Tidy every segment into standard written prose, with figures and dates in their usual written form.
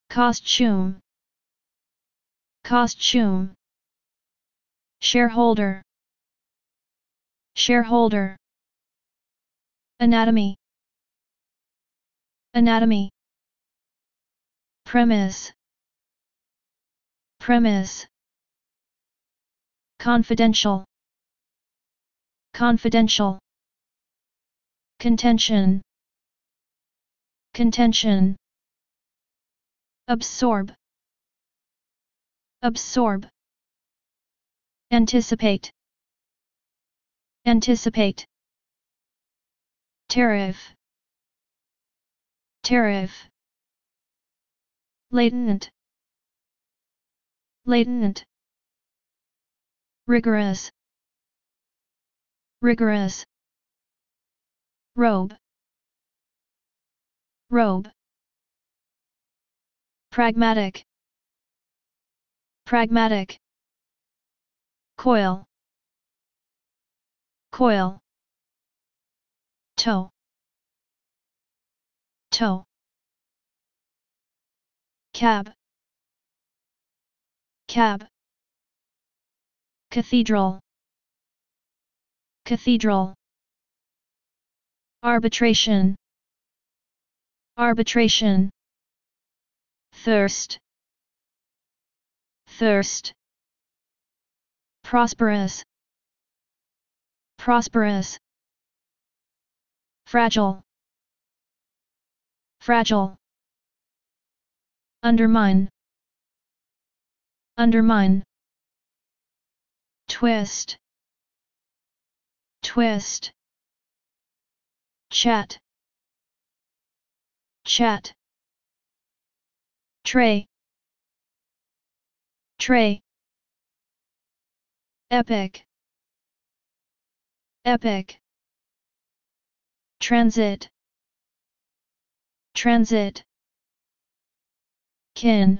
costume, costume, shareholder, shareholder, anatomy, anatomy, premise, premise, confidential, confidential, contention, contention, absorb, absorb, anticipate, anticipate, tariff, tariff, latent, latent, rigorous, rigorous, robe, robe, pragmatic, pragmatic, coil, coil, toe, toe, cab, cab, cathedral, cathedral, arbitration, arbitration, thirst, thirst, prosperous, prosperous, fragile, fragile, undermine, undermine, twist, twist, chat, chat, tray, tray, epic, epic, transit, transit, kin,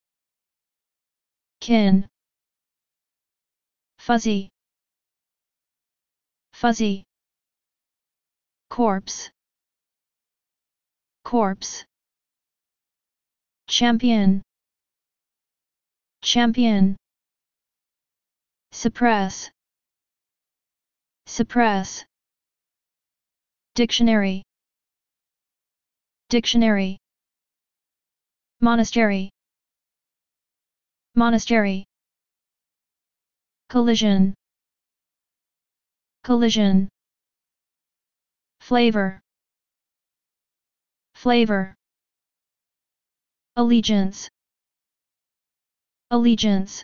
kin, fuzzy, fuzzy, corpse, corpse, champion, champion, suppress, suppress, dictionary, dictionary, monastery, monastery, collision, collision, flavor, flavor, allegiance, allegiance,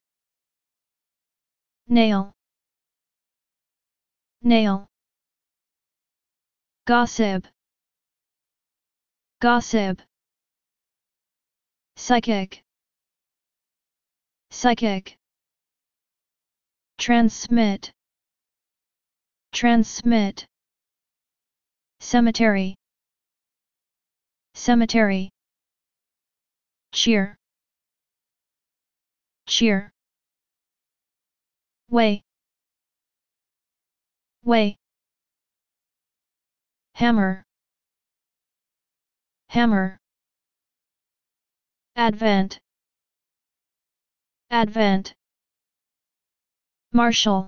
nail, nail, gossip, gossip, psychic, psychic, transmit, transmit, cemetery, cemetery, cheer, cheer, way, way, hammer, hammer, advent, advent, marshal,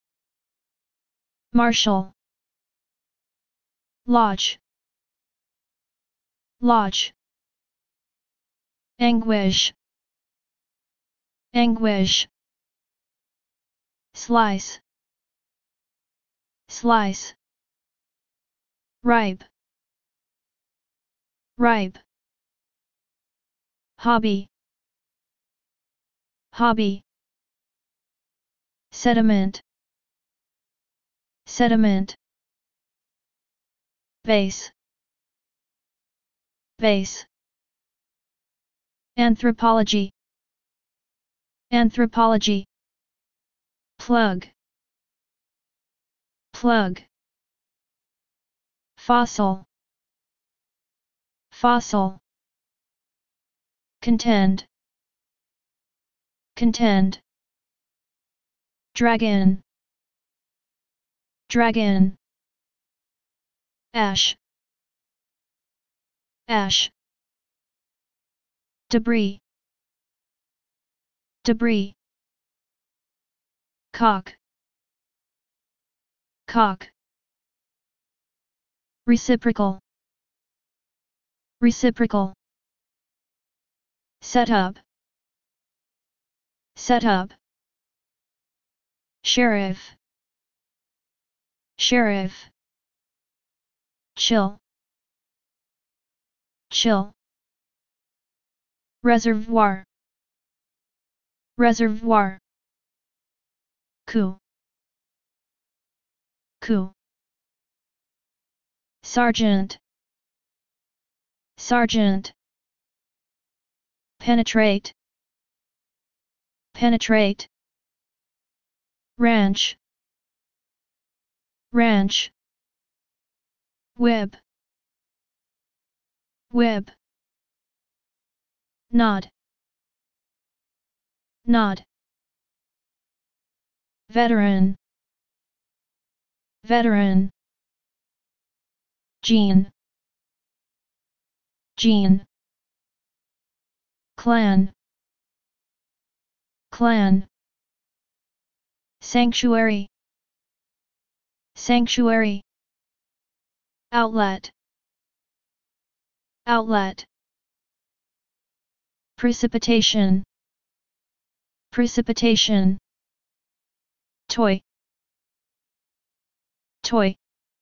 marshal, lodge, lodge, anguish, anguish, slice, slice, ripe, ripe, hobby, hobby, sediment, sediment, base, base, anthropology, anthropology, plug, plug, fossil, fossil, contend, contend, dragon, dragon, ash, ash, debris, debris, cock, cock, reciprocal, reciprocal, set up, set up, sheriff, sheriff, chill, chill, reservoir, reservoir, coup, coup, sergeant, sergeant, penetrate, penetrate, ranch, ranch, web, web, nod, nod, veteran, veteran, gene, gene, clan, clan, sanctuary, sanctuary, outlet, outlet, precipitation, precipitation, toy, toy,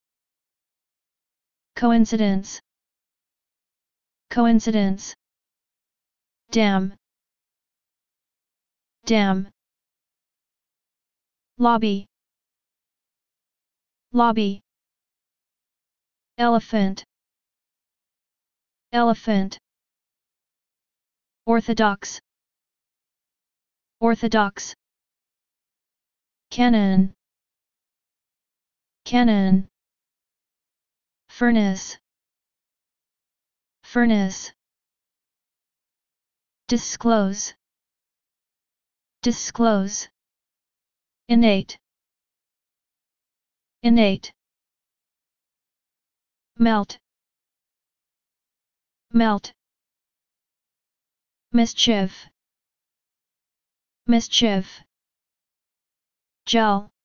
coincidence, coincidence, dam, dam, lobby, lobby, elephant, elephant, orthodox, orthodox, cannon, cannon, furnace, furnace, disclose, disclose, innate, innate, melt, melt, mischief, mischief, gel,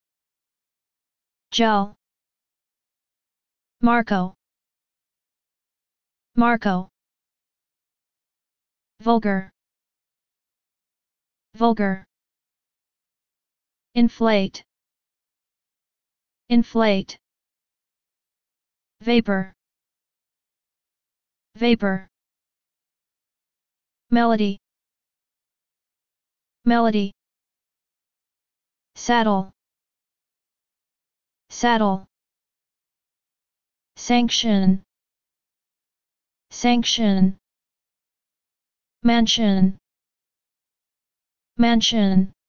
gel, Marco, Marco, vulgar, vulgar, inflate, inflate, vapor, vapor, melody, melody, saddle, saddle, sanction, sanction, mansion, mansion,